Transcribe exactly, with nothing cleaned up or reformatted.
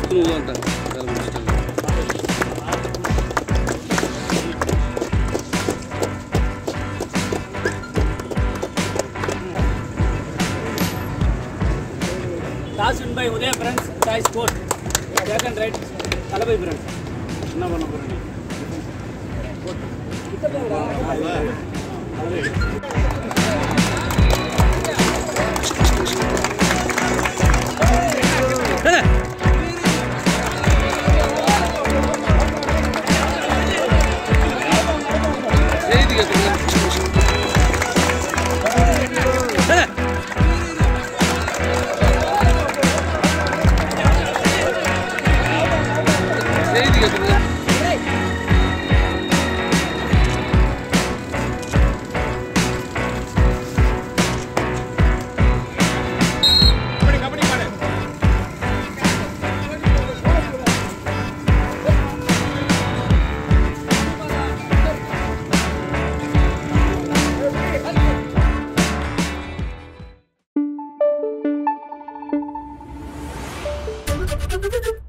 எடுத்துன்னு உள்ளான்ட்டாங்க வேலை முடிச்சிட்டாங்க. Last win by Udhayanidhi friends, Thai sport. Second right, Talabai friends. என்ன பண்ண போறீங்க? Thank you.